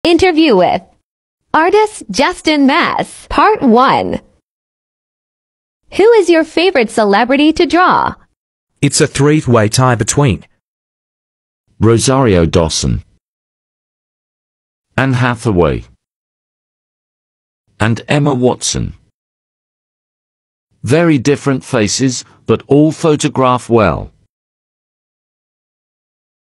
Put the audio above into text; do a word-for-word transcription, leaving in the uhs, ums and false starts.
Interview with artist Justin Maas. Part one. Who is your favorite celebrity to draw? It's a three-way tie between Rosario Dawson, Anne Hathaway, and Emma Watson. Very different faces, but all photograph well.